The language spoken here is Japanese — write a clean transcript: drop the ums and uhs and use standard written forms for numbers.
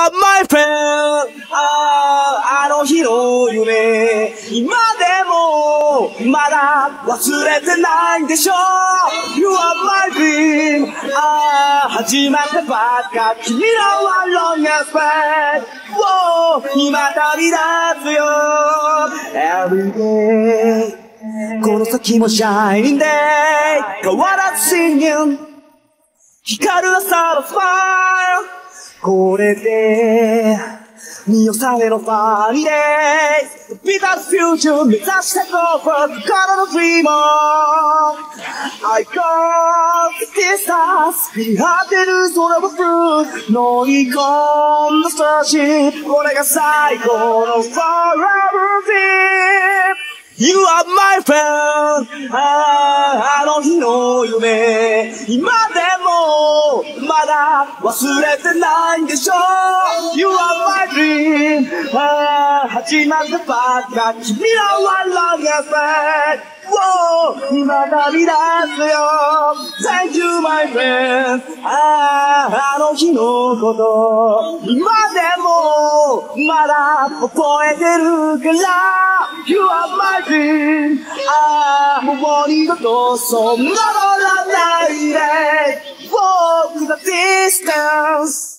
are my friend あの日の夢今でもまだ忘れてないんでしょ You are my dream 始まったばっか君の One longest friend 今旅立つよ Every day この先も Shining Day 変わらず Singing 光る朝のスマイルこれで見納めのファニーデイビタルフューチャー目指してこう心のドリーマー I got this task 見張ってる空もブルー乗り込んだスターシップこれが最高の Forever Dream You are my friend あの日の夢今でもまだ忘れてないんでしょ You are my dream 始まったばっか君の One longest friend 今旅立つよ Thank you my friend あの日のこと今でもまだ覚えてるから You are my dream もう二度とそんなのらないで Walk the distance